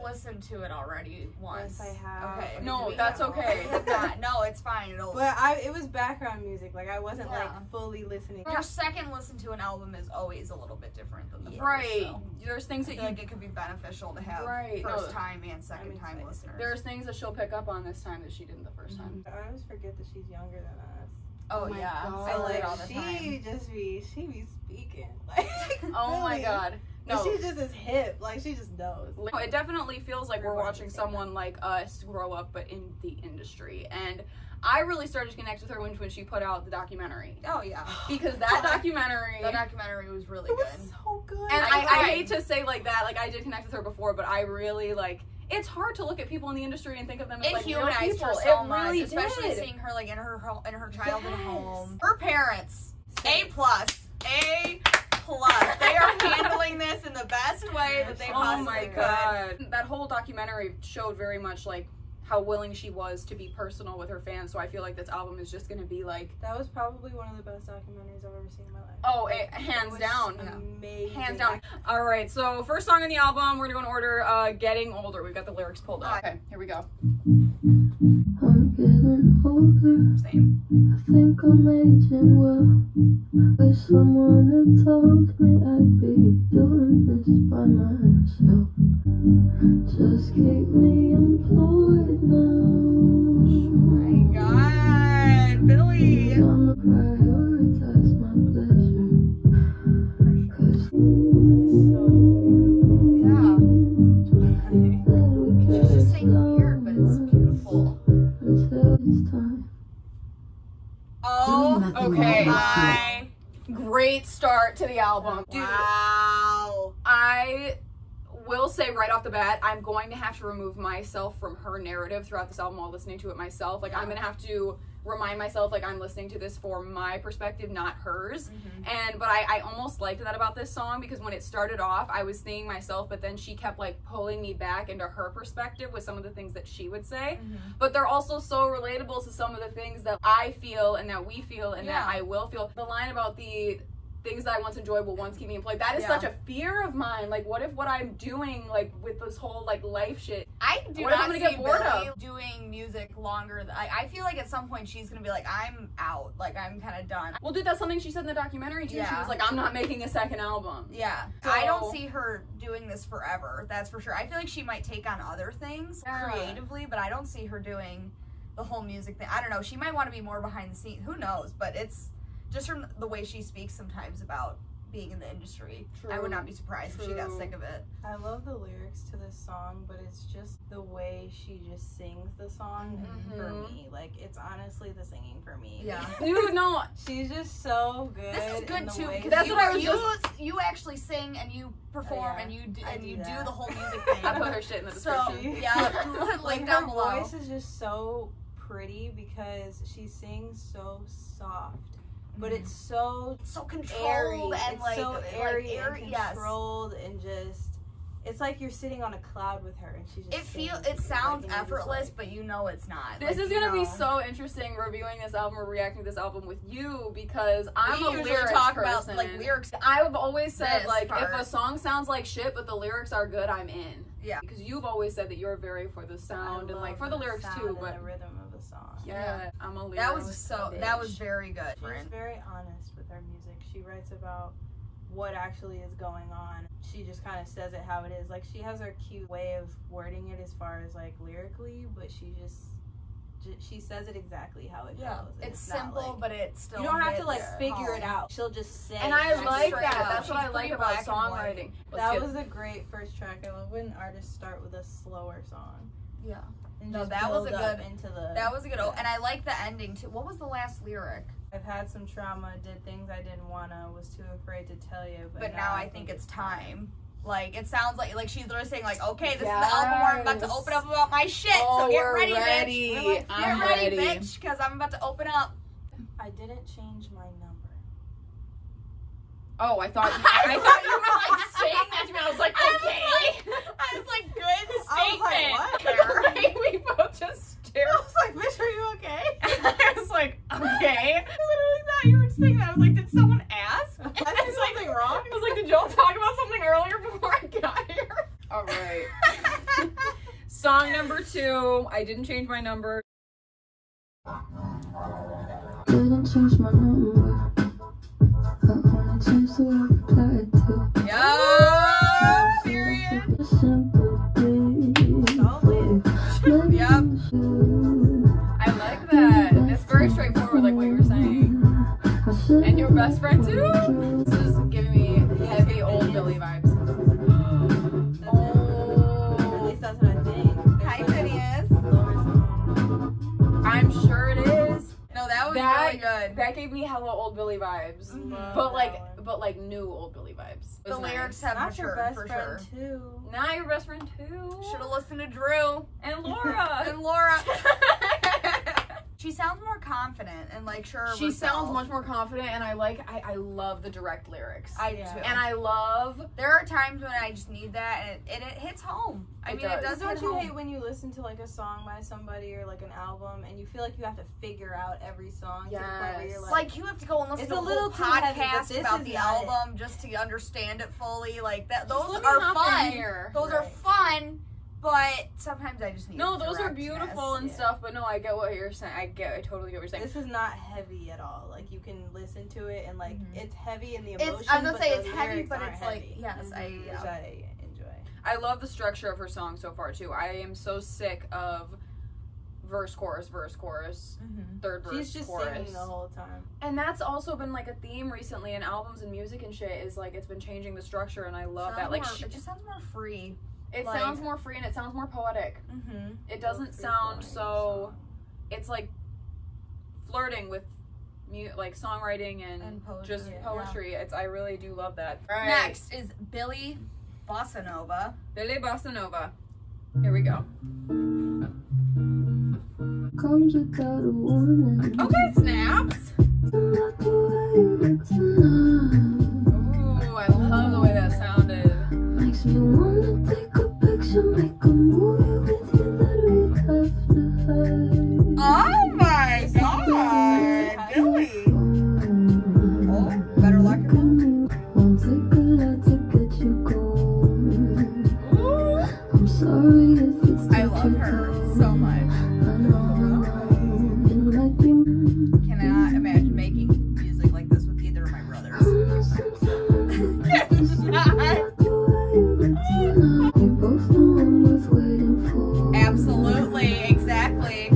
listened to it already once. Yes, I have. Okay. No, that's okay. No, it's fine. But it was background music. Like, I wasn't, like, fully listening. Your second listen to an album is always a little bit different than the first. Right. So. There's things that like it could be beneficial to have first time and second time listeners. There's things that she'll pick up on this time that she didn't the first time. I always forget that she's younger than us. Oh yeah. So like she be speaking. Like, oh my god. No. She just is hip. Like, she just knows. It definitely feels like we're watching someone like us grow up, but in the industry. And I really started to connect with her when she put out the documentary. Oh yeah, because that documentary was really good. It was so good. And I hate to say like that, like I did connect with her before, but I really like. It's hard to look at people in the industry and think of them as like real people. Her so it really much, especially seeing her like in her childhood home. Her parents, A+. They are handling this in the best way that they possibly could. God. That whole documentary showed very much like how willing she was to be personal with her fans, so I feel like this album is just going to be like... That was probably one of the best documentaries I've ever seen in my life. Oh, hands down. Amazing. Hands down. Alright, so first song on the album, we're going to go in order, Getting Older. We've got the lyrics pulled up. Okay, here we go. I'm getting older. Same. I think I'm aging well. Wish someone had told me I'd be doing this by myself. Just keep me employed now. Oh my god, Billy. I'ma prioritize my pleasure. 'Cause she's just saying weird, but it's beautiful. Until it's time. Oh, okay. Great start to the album. Dude, wow. I will say right off the bat, I'm going to have to remove myself from her narrative throughout this album while listening to it myself. Like, I'm going to have to remind myself, like, I'm listening to this for my perspective, not hers. But I almost liked that about this song, because when it started off, I was seeing myself, but then she kept, like, pulling me back into her perspective with some of the things that she would say. But they're also so relatable to some of the things that I feel and that we feel and that I will feel. The line about the things that I once enjoyed will once keep me employed. That is such a fear of mine. Like, what if what I'm doing, like, with this whole, like, life shit, I do what not if I'm gonna get bored Billy of doing music longer. I feel like at some point she's gonna be like, I'm out. Like, I'm kind of done. Well, dude, that's something she said in the documentary, too. She was like, I'm not making a second album. Yeah. So, I don't see her doing this forever. That's for sure. I feel like she might take on other things creatively, but I don't see her doing the whole music thing. I don't know. She might want to be more behind the scenes. Who knows? But it's just from the way she speaks sometimes about being in the industry. I would not be surprised if she got sick of it. I love the lyrics to this song, but it's just the way she just sings the song for me. Like, it's honestly the singing for me. Yeah. Dude, no. She's just so good. This is good too. That's what I was you actually sing and you perform and you do the whole music thing. I put her shit in the description. So, yeah, link down below. Her voice is just so pretty because she sings so soft. But it's so controlled airy. And it's like so airy and yes. controlled and just it's like you're sitting on a cloud with her and she just it sounds like, effortless, but you know it's not. This is gonna be so interesting reviewing this album or reacting to this album with you, because I'm a lyrics person. About, like, lyrics. I've always said like part. if a song sounds like shit but the lyrics are good, I'm in. Yeah. Because you've always said that you're very for the sound and like for the lyrics too, but the rhythm of the song. Yeah, I'm a lyrics. That was very good. She's very honest with her music. She writes about what actually is going on. She just kind of says it how it is. Like, she has her cute way of wording it as far as like lyrically, but she says it exactly how it goes. It's simple, like, but it's still. You don't have to like figure it out. She'll just say. And I like that. Up. That's what I like about songwriting. That was a great first track. I love when artists start with a slower song. Yeah. And no, just that was a good. That was a good. And I like the ending too. What was the last lyric? I've had some trauma, did things I didn't wanna, was too afraid to tell you, but now I think it's time. Like, it sounds like she's literally saying, like, okay, this is the album where I'm about to open up about my shit, so get ready, bitch. Get ready, bitch, because I'm about to open up. I didn't change my number. Oh, I thought you were like saying that to me. I was like, okay. I was like, good I statement. was like, what? Right? We both just stared. I was like, bitch, are you okay? I was like, okay. I literally thought you were saying that. I was like, did someone ask? Did I say something wrong? I was like, did y'all talk about something earlier before I got here? All right. Song number 2. I didn't change my number. Didn't change my number. I only changed the way I replied to. Yo, period. A simple day. Yep. I like that. It's very straightforward, like what you were saying. And your best friend too? This is giving me heavy old Billy vibes. At least that's what I think. Hi, Phineas. I'm sure it is. No, that was That, really good. that gave me hella old Billy vibes. Love But like new old Billy vibes. The lyrics have Not your matured best for friend sure. too. Not your best friend too. Should have listened to Drew And Laura. and Laura. She sounds more confident and like sure of She herself. sounds much more confident, and I love the direct lyrics. I do Yeah. too. And I love. There are times when I just need that, and it hits home. I mean, it does Don't hit you home. hate when you listen to like a song by somebody or like an album and you feel like you have to figure out every song to the point where Yes. you're Like you have to go and listen It's to a a little whole too heavy, but podcast this about is the not it. album just to understand it fully. Like that, those let me are hop in fun. here. Those are Right. fun, but sometimes I just need. No, those are directness. beautiful and yeah. stuff, but no, I get what you're saying. I totally get what you're saying. this is not heavy at all. Like you can listen to it and like Mhm. it's heavy in the emotion. It's. I was gonna but say the it's heavy, lyrics but aren't it's like heavy, yes, which I I enjoy. I love the structure of her song so far too. I am so sick of verse, chorus, Mhm. third verse, She's just chorus. singing the whole time. And that's also been like a theme recently in albums and music and shit. Is like it's been changing the structure, and I love that. Like it just sounds more free. it like- sounds more free and it sounds more poetic. Mm-hmm. It doesn't Free sound flowing so. song. It's like flirting with like songwriting and, And poetry, just yeah. poetry. It's I really do love that. All right. Next is Billy Bossa Nova. Billy Bossa Nova. Here we go. Comes without a warning. Okay, snaps. Not the way you look tonight. Ooh, I love the way that sounded. Makes me wanna take a picture, make a movie with you that we have to hide. Oh my God, Billy! Oh, better luck your phone. Won't take a lot to get you going. Ooh. I'm sorry if it's I love her so much. I know, it might be Cannot imagine making music like this with either of my brothers. We both know I'm worth waiting for. Absolutely, exactly.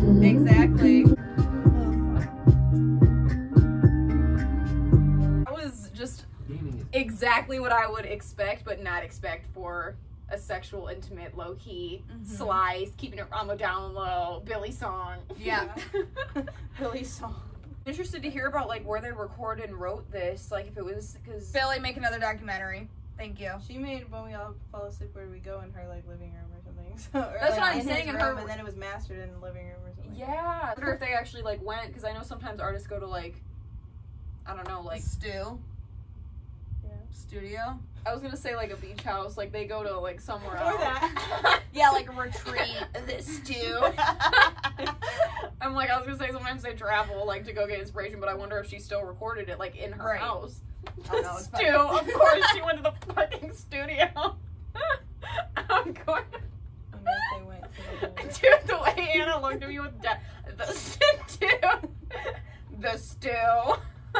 That was just exactly what I would expect, but not expect for a sexual, intimate, low key, slice, keeping it on the down low, Billy song. Yeah. Billy song. Interested to hear about like where they recorded and wrote this, like if it was because Billy, make another documentary. Thank you. She made When We All Fall Asleep Where We Go in her like living room or something. So, or, That's like, what I'm in saying, his and her- room, and then it was mastered in the living room or something. yeah. I wonder if they actually like went because I know sometimes artists go to like I don't know like Stu. Yeah. Studio. I was gonna say like a beach house, like they go to like somewhere Or else. that. Yeah, like a retreat. The Stu. I'm like I was gonna say sometimes they travel like to go get inspiration, but I wonder if she still recorded it like in her Right. house. Oh, no, it's Stu, of course she went to the fucking studio. I'm going. I wonder if they went to the whole- Dude, the way Anna looked at me with the stew. The stew.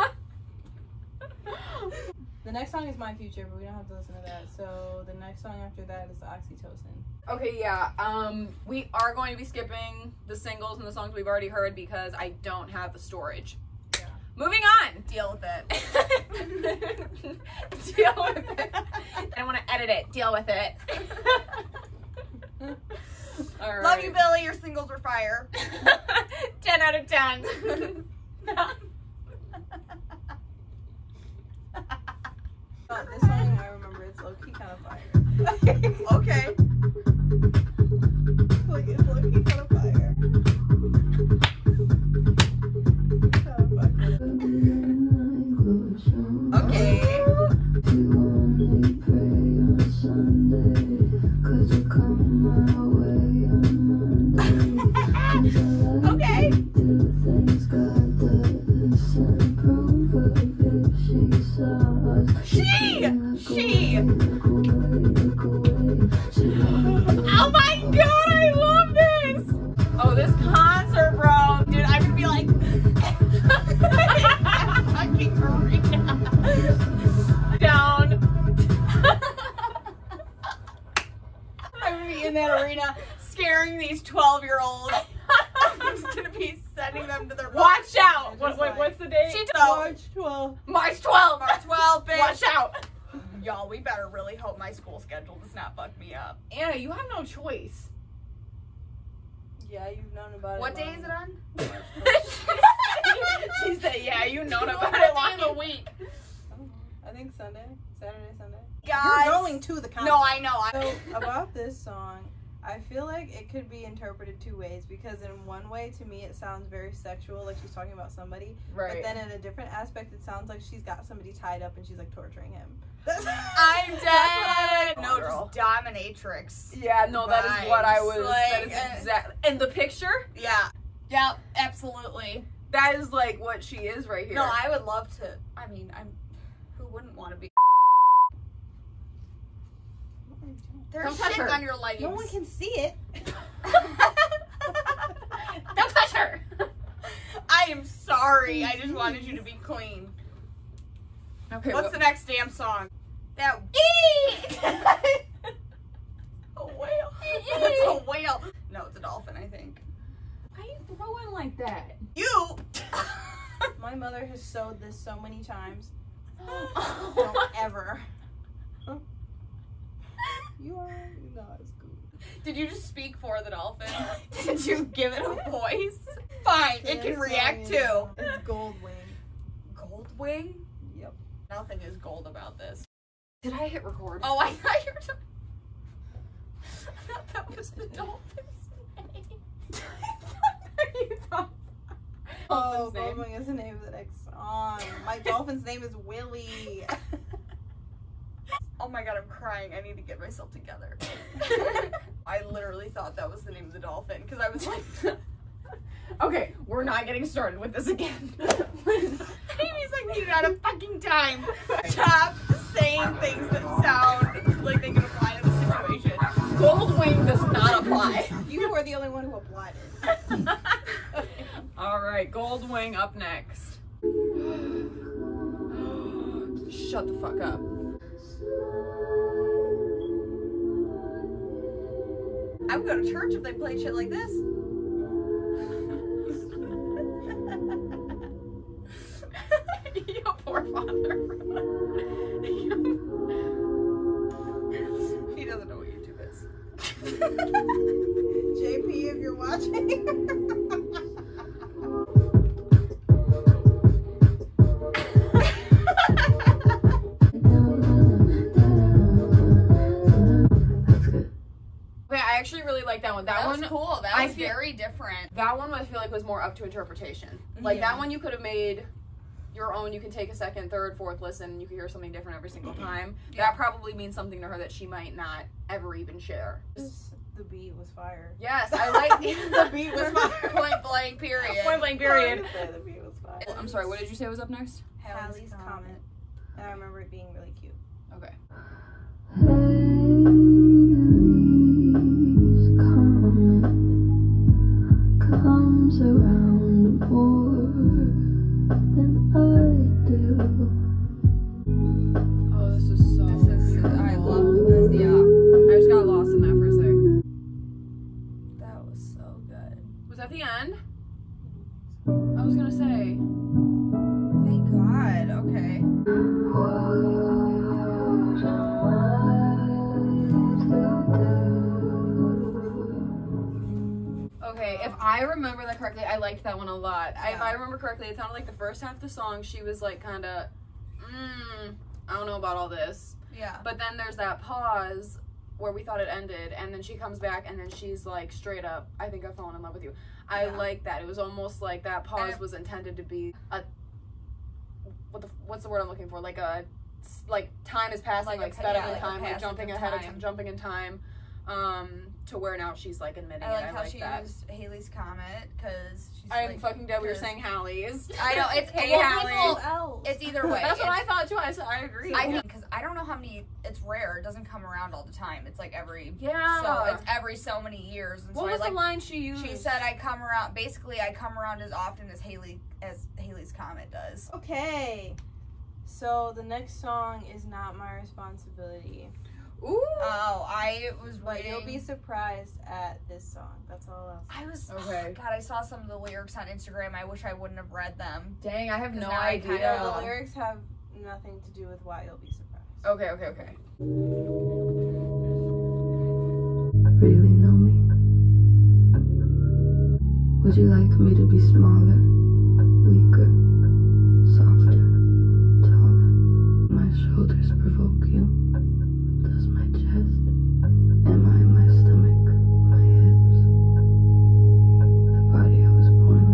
The next song is My Future, but we don't have to listen to that. So the next song after that is Oxytocin. Okay, yeah. We are going to be skipping the singles and the songs we've already heard because I don't have the storage. Yeah. Moving on. Deal with it. Deal with it. I want to edit it. Deal with it. All right. Love you, Billy. Your singles were fire. 10 out of 10. This song, I remember, it's low-key kind of fire. Okay. Like, it's low-key kind of fire. Okay. You only pray on Sunday. Could you come my way on Monday? 'Cause I like Okay. to do things God does and prove of if she saw us. She. Look away, look away. She scaring these 12-year-olds. I'm just gonna be sending them to their Watch out! Just like- What's the date? She March 12th. March 12th! March 12th, bitch. Watch out! Y'all, we better really hope my school schedule does not fuck me up. Anna, you have no choice. Yeah, you've known about What it. day is it on? She said, yeah, you known about What it day of long. the week? I think Sunday. Saturday, Sunday. Guys. You're going to the concert. No, I know. So, about this song, I feel like it could be interpreted two ways, because in one way, to me, it sounds very sexual, like she's talking about somebody. Right. But then in a different aspect, it sounds like she's got somebody tied up and she's like torturing him. I'm dead. No, Girl. just dominatrix. Yeah, no, that is what I was. Like, that is exactly. And the picture, Yeah. Yep, absolutely. that is like what she is right here. No, I would love to. I mean, who wouldn't want to be? There's Don't touch shit her. on your leggings. No one can see it. Don't touch her. I am sorry. I just wanted you to be clean. Okay. What's the next damn song? That a whale. That's a whale. No, it's a dolphin, I think. Why are you throwing like that? You. My mother has sewed this so many times. Oh. Don't ever. You are not as good. Did you just speak for the dolphin? Did you give it a voice? Fine, it can react too. It's Goldwing. Goldwing? Yep. Nothing is gold about this. Did I hit record? Oh, I thought you were talking. I thought that was the dolphin's name. You thought- Oh, Dolphin's name. Goldwing is the name of the next song. My dolphin's name is Willie. Oh my god, I'm crying. I need to get myself together. I literally thought that was the name of the dolphin because I was like, Okay, we're not getting started with this again. Amy's like, you got a fucking time. Stop saying things that sound like they can apply to the situation. Goldwing does not apply. You were the only one who applied it. All right, Goldwing up next. Shut the fuck up. I would go to church if they played shit like this. Your poor father. He doesn't know what YouTube is. JP, if you're watching. Okay, I actually really like that one. That was one, cool. That I was feel- very different. that one I feel like was more up to interpretation. Like Yeah. that one you could have made your own. You can take a second, third, fourth listen, and you can hear something different every single time. Yeah. That probably means something to her that she might not ever even share. The beat was fire. Yes, I like The beat was fire. Point blank, period. Point blank period. The beat was fire. I'm sorry, what did you say was up next? Hallie's Comet. And I remember it being really cute. Okay. Haley's comet comes around more than I do. Oh, this is so I love this. Yeah. I just got lost in that for a sec. That was so good. Was that the end? I was gonna say. Thank God. Okay. Okay, if I remember that correctly, I liked that one a lot. If Yeah. I remember correctly, it sounded like the first half of the song, she was like kind of, I don't know about all this. Yeah. But then there's that pause where we thought it ended, and then she comes back, and then she's like straight up, I think I've fallen in love with you. I Yeah. like that. It was almost like that pause And it- was intended to be a, what's the word I'm looking for? Like a, like time is passing, like sped up in like a time, like passage jumping of ahead of time. time, jumping in time, to where now she's like admitting I like it. I how like she that. used Haley's Comet because she's I'm like, fucking dead. We were 'cause- saying Hallie's. I know it's Hey, well, Hallie. well, it's either way. That's what It's- I thought too. I agree. I think because I don't know how many. It's rare. It doesn't come around all the time. It's like every. Yeah. So it's every so many years. And What so was I the like. line she used? She said, "I come around. Basically, I come around as often as Haley's Comet does." Okay. So the next song is Not My Responsibility. Ooh. Oh, I was But reading. you'll be surprised at this song. That's all I'll say. I was Okay. God. I saw some of the lyrics on Instagram. I wish I wouldn't have read them. Dang, I have 'Cause no now I kinda idea. The lyrics have nothing to do with why you'll be surprised. Okay. Really know me? Would you like me to be smaller, weaker, softer, taller? My shoulders provoke you. Does my chest? Am I my stomach, my hips? The body I was born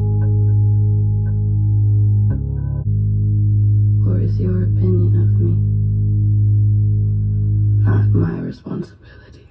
with? Or is your opinion of me not my responsibility?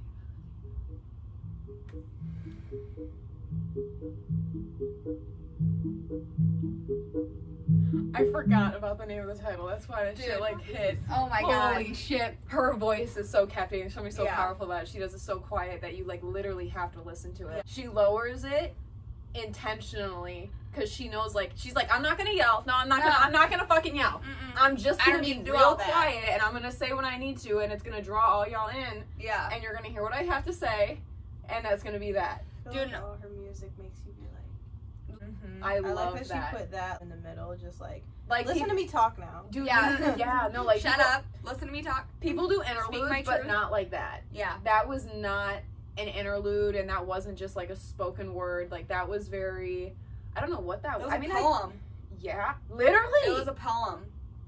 I forgot about the name of the title. That's why that Dude. shit like hit. Oh my god. Holy shit. Her voice is so captivating. Something so Yeah. powerful about it. She does it so quiet that you like literally have to listen to it. She lowers it intentionally because she knows like she's like, I'm not gonna yell. No, I'm not gonna fucking yell. Mm-mm. I'm just I gonna don't be need to do real all that. quiet and I'm gonna say what I need to and it's gonna draw all y'all in Yeah. and you're gonna hear what I have to say and that's gonna be that. I feel Dude, like all her music makes you be like. Mm-hmm. I I love like that she put that in the middle, just like listen to me talk now. Dude, Yeah. yeah, no, like Shut people, up. Listen to me talk. People do my interludes, but truth. not like that. Yeah. That was not an interlude, and that wasn't just like a spoken word. Like that was very, I don't know what that It was. was I mean, a poem. yeah, literally. It was a poem.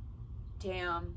damn.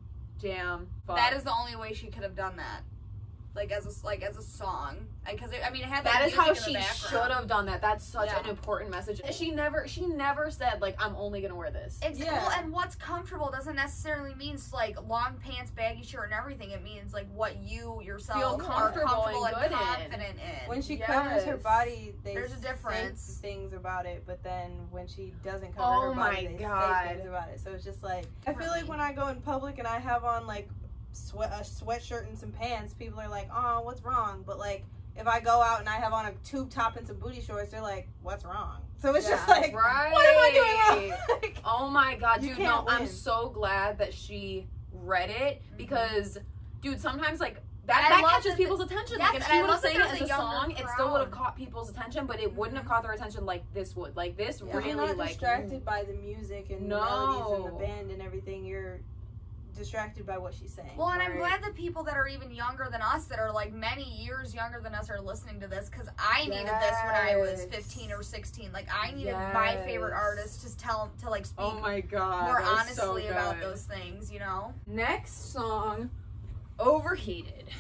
Fuck. That is the only way she could have done that. Like as a song, because it had That is music how in the she background. should have done that. That's such Yeah. an important message. She never said like I'm only gonna wear this. Yeah. Well, and what's comfortable doesn't necessarily mean like long pants, baggy shirt, and everything. It means like what you yourself Feel are comfortable comfortable and and good in. confident in. When she covers her Yes. body, they There's a difference. say things about it, but then when she doesn't cover Oh her my body, they God. say things about it. So it's just like I feel Really? like when I go in public and I have on like a sweatshirt and some pants, people are like, "Oh, what's wrong?" But like if I go out and I have on a tube top and some booty shorts, they're like, "What's wrong?" So it's just Yeah. like, Right. what am I doing wrong? Like, Oh my god, You dude, no, can't I'm win. so glad that she read it because, dude, sometimes like And I that love catches that people's attention. yes, Like if and she I would have love that sang it there's as a a younger song, it still would have crowd. caught people's attention, but it wouldn't have caught their attention like this would. Like this Yeah, really you're not like distracted by the music and No. melodies and the band and everything. You're distracted by what she's saying. Well, and I'm Right. glad that people that are even younger than us, that are like many years younger than us, are listening to this, because I needed this when I was Yes. 15 or 16. Like I needed my favorite Yes. artist to like speak Oh my god, more that was so honestly about good. those things, you know? Next song, Overheated.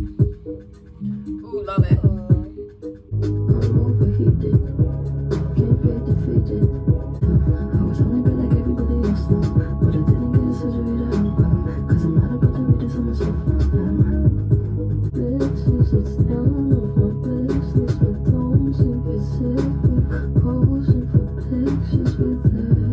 Ooh, love it. I'm overheated, can't be defeated. I was only been like everybody else now, but I didn't get a surgery to help out, 'cause I'm not about to read this on myself. Bitches, it's none of my business, but don't you get sick with posing for pictures with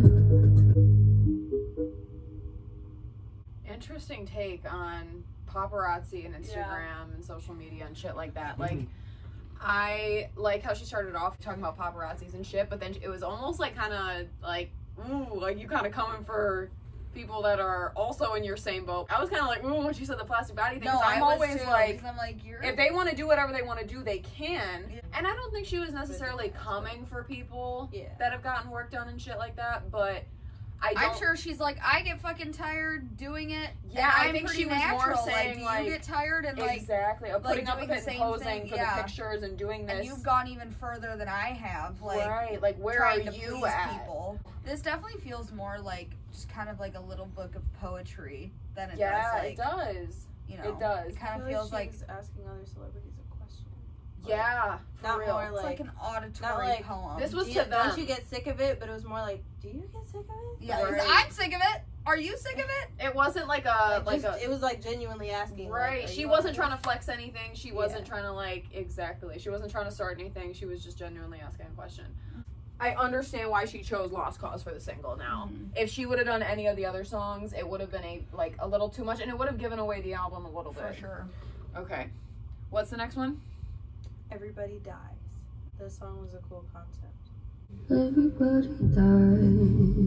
it. Interesting take on paparazzi and Instagram and social media and shit like that. Like, I like how she started off talking about paparazzis and shit, but then it was almost like kind of like, ooh, like you kind of coming for people that are also in your same boat. I was kind of like, ooh, when she said the plastic body thing. 'Cause I'm always like, I'm like, you're if they want to do whatever they want to do, they can. Yeah. And I don't think she was necessarily coming for people Yeah. that have gotten work done and shit like that, but I don't. I'm sure she's like, I get fucking tired doing it. Yeah, and I I'm think pretty she was more natural. saying, do like, you get tired and like, Exactly. Of putting up doing with the it and same posing thing, for yeah. the pictures and doing this. and you've gone even further than I have, like right. Like, where are trying to you please at? people. This definitely feels more like just kind of like a little book of poetry than it Yeah, does like, it does. you know. It does. It kind I of feel feels like she's asking other celebrities a question. Yeah, for Not real. more it's like like an auditory not like- poem. This was do to you, them. don't you get sick of it? But it was more like, do you get sick of it? yeah, Like, 'cause I'm sick of it. Are you sick of it? It wasn't like a it was like genuinely asking. right. Like, are She you wasn't on trying this? to flex anything. She wasn't Yeah. trying to like exactly. She wasn't trying to start anything. She was just genuinely asking a question. I understand why she chose Lost Cause for the single now. Mhm. If she would have done any of the other songs, it would have been a little too much and it would have given away the album a little bit. For sure. Okay. What's the next one? Everybody dies. The song was a cool concept. Everybody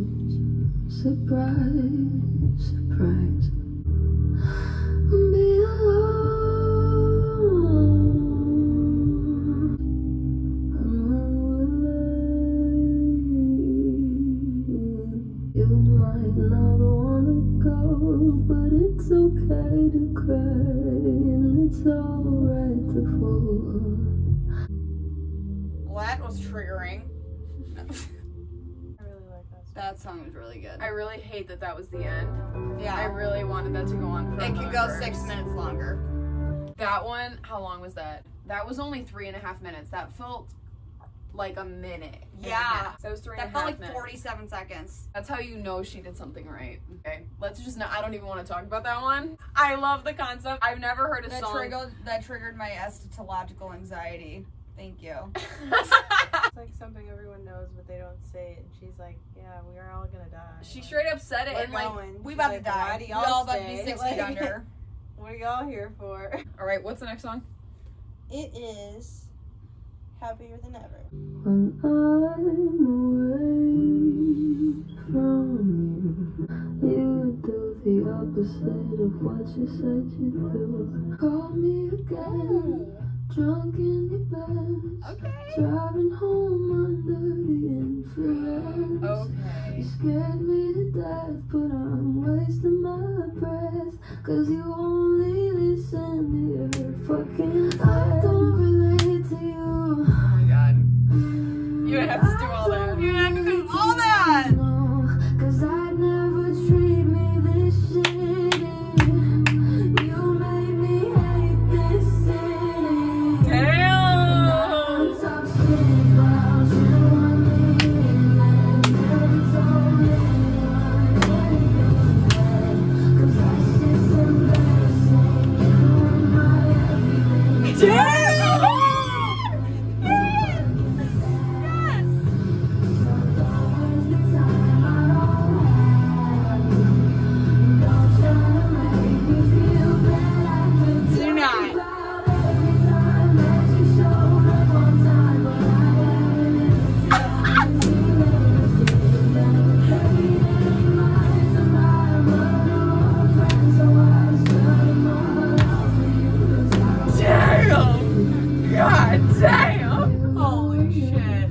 dies. Surprise, surprise. Be that was triggering. I really like that song. That song was really good. I really hate that that was the end. Yeah. I really wanted that to go on for It could go longer. 6 minutes longer. That one, how long was that? That was only 3.5 minutes. That felt like a minute. and a Yeah. half. That was 3.5 That felt like minutes. 47 seconds. That's how you know she did something right. Okay, let's just not. I don't even want to talk about that one. I love the concept. I've never heard a That song. triggered my eschatological anxiety. Thank you. It's like something everyone knows, but they don't say it. And she's like, yeah, we are all gonna die. She Like, straight up said it, we're and like, going. We She's about like, to why die. do We y'all all about to be stay? 6 Like, feet under. What are y'all here for? all right, what's the next song? It is Happier Than Ever. When I'm away from you, you do the opposite of what you said you'd do. Call me again, drunk in your bed, driving home under the influence. Okay. You scared me to death, but I'm wasting my breath, 'cause you only listen to your fucking head. I don't relate to you. Oh my god. You have to do all that. You have to do all that. No, 'cause I'd never treat me this shitty. You made me hate this city. Damn. Talk shit about you and me, and never told anyone anything bad. 'Cause that shit's embarrassing. You were my everything. Do not. Damn. God damn. Holy shit.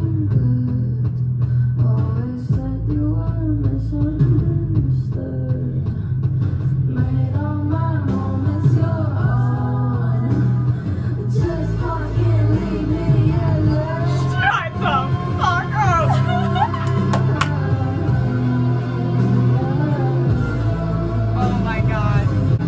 Always said you were misunderstood. Made all my moments your own. Just fucking leave me alone. Shut the fuck up. Oh my god.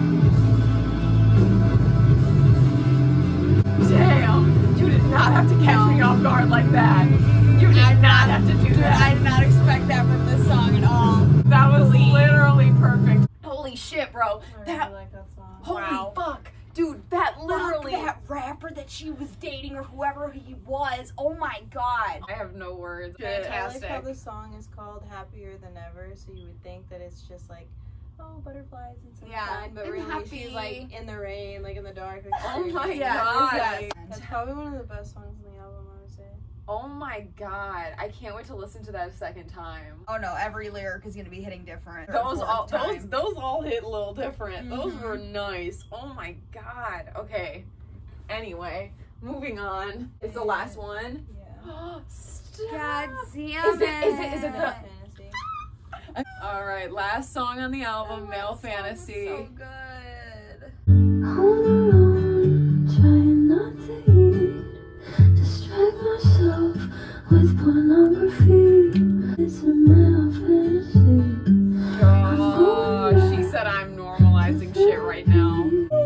Damn. You did not have to catch me off guard like that. You did not have to do that. I did not expect that from this song at all. That was literally perfect. Holy shit, bro. I That really like that song. holy Wow. fuck. Dude, that literally Fuck that rapper that she was dating or whoever he was. Oh my god. I have no words. I like how Fantastic. the song is called Happier Than Ever, so you would think that it's just like, oh, butterflies and sunshine, but I'm really happy. she's like in the rain, like in the dark. Like, Oh my screaming. god. Yes. That's probably one of the best songs on the album, I would say. Oh my god. I can't wait to listen to that a second time. Oh no, every lyric is gonna be hitting different. Those all Fourth time. those all hit a little different. Those Mhm. were nice. Oh my god. Okay. Anyway, moving on. It's the last one. Yeah. Stop. God damn Is it the- Male Fantasy. All right, last song on the album, Male That song was Fantasy. So good. Home alone, trying not to eat. Distract myself with pornography. It's a male fantasy. Oh, she said I'm normalizing shit right now.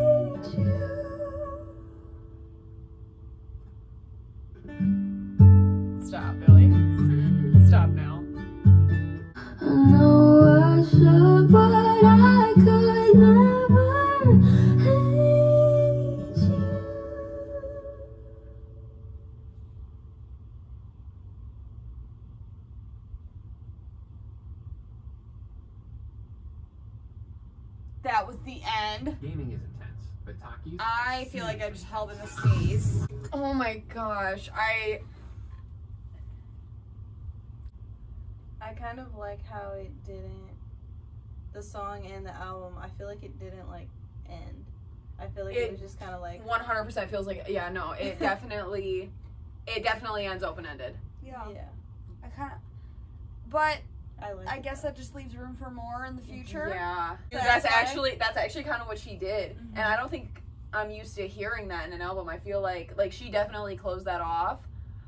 Stop, Billy. Stop now. I know I should, but I could never hate you. That was the end. Gaming is intense, but Takis. I feel like I just held in a sneeze. Oh my gosh, I kind of like how it didn't, the song and the album, I feel like it didn't like end. I feel like it was just kind of like, 100% feels like, yeah, no, it definitely ends open-ended. Yeah. yeah, I kind of. But I like I it. guess that just leaves room for more in the future. Yeah. Dude, That's that's actually kind of what she did. Mhm. And I don't think I'm used to hearing that in an album. I feel like she definitely closed that off.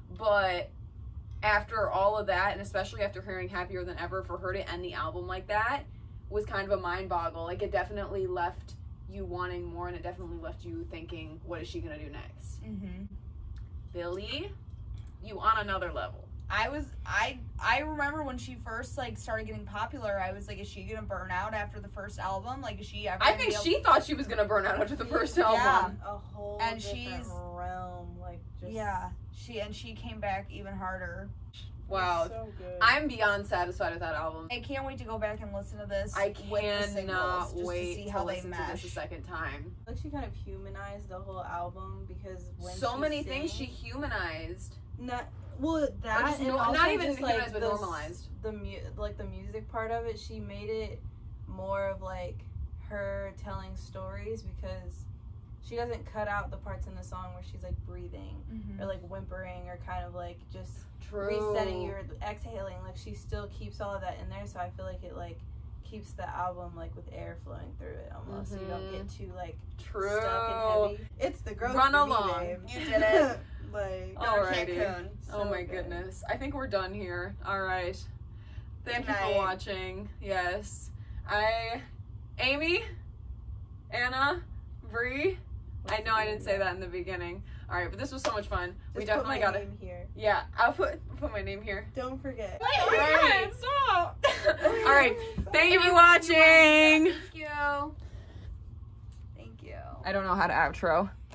but after all of that, and especially after hearing Happier Than Ever, for her to end the album like that was kind of a mind boggle. Like, it definitely left you wanting more, and it definitely left you thinking, what is she gonna do next? Billie, you on another level. I remember when she first like started getting popular, I was like, is she gonna burn out after the first album? Like, is she ever I think she thought she was gonna burn out after the first album. A whole And different she's- realm, like just she came back even harder. Wow. so good. I'm beyond satisfied with that album. I can't wait to go back and listen to this. I with the singles, cannot just to wait see to how they listen to mesh. this a second time. Like, she kind of humanized the whole album because when So she many things she sings- humanized. Not well that just and no- also not even just, humanized, but the normalized. The the music part of it, she made it more of like her telling stories because she doesn't cut out the parts in the song where she's like breathing or like whimpering or kind of like just True. resetting your exhaling. Like, she still keeps all of that in there, so I feel like it like keeps the album like with air flowing through it almost, so you don't get too like True. stuck and heavy. It's the growth. Run for me, along. babe. You did it. Like, Alrighty. Cancun. Oh So my good. goodness. I think we're done here. Alright. Thank Good you for night. watching. Yes. Amy, Anna, Bree. I know I didn't say that in the beginning. Alright, but this was so much fun. We just definitely put got my it. name here. Yeah, I'll put my name here. Don't forget. Alright. Stop. Alright. Thank you for watching. Thank you. Thank you. I don't know how to outro.